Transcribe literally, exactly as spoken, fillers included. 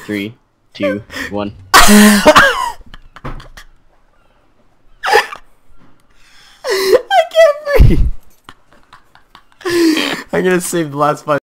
Three, two, one. I can't breathe. I'm gonna save the last five.